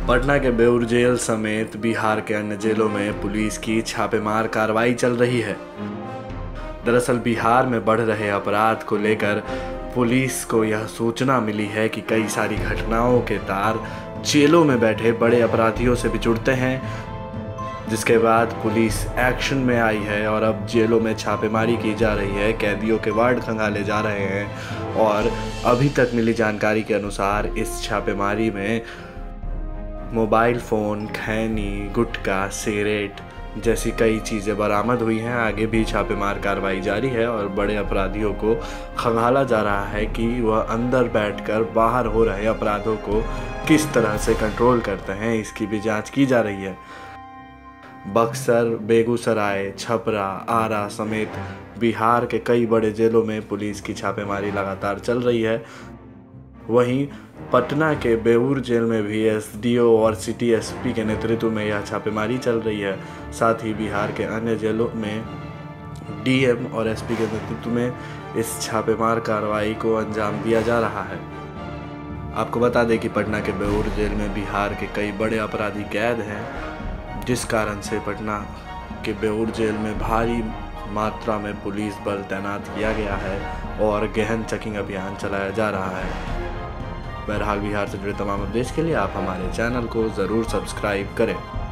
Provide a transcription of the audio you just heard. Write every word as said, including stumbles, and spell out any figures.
पटना के बेउर जेल समेत बिहार के अन्य जेलों में पुलिस की छापेमार कार्रवाई चल रही है। दरअसल बिहार में बढ़ रहे अपराध को लेकर पुलिस को यह सूचना मिली है कि कई सारी घटनाओं के तार जेलों में बैठे बड़े अपराधियों से भी जुड़ते हैं, जिसके बाद पुलिस एक्शन में आई है और अब जेलों में छापेमारी की जा रही है। कैदियों के वार्ड खंगाले जा रहे हैं और अभी तक मिली जानकारी के अनुसार इस छापेमारी में मोबाइल फ़ोन, खैनी, गुटखा, सिगरेट जैसी कई चीज़ें बरामद हुई हैं। आगे भी छापेमार कार्रवाई जारी है और बड़े अपराधियों को खंगाला जा रहा है कि वह अंदर बैठकर बाहर हो रहे अपराधों को किस तरह से कंट्रोल करते हैं, इसकी भी जांच की जा रही है। बक्सर, बेगूसराय, छपरा, आरा समेत बिहार के कई बड़े जेलों में पुलिस की छापेमारी लगातार चल रही है। वहीं पटना के बेउर जेल में भी एसडीओ और सिटी एसपी के नेतृत्व में यह छापेमारी चल रही है। साथ ही बिहार के अन्य जेलों में डीएम और एसपी के नेतृत्व में इस छापेमार कार्रवाई को अंजाम दिया जा रहा है। आपको बता दें कि पटना के बेउर जेल में बिहार के कई बड़े अपराधी कैद हैं, जिस कारण से पटना के बेउर जेल में भारी मात्रा में पुलिस बल तैनात किया गया है और गहन चेकिंग अभियान चलाया जा रहा है। बहरहाल बिहार से जुड़े तमाम अपडेट्स के लिए आप हमारे चैनल को ज़रूर सब्सक्राइब करें।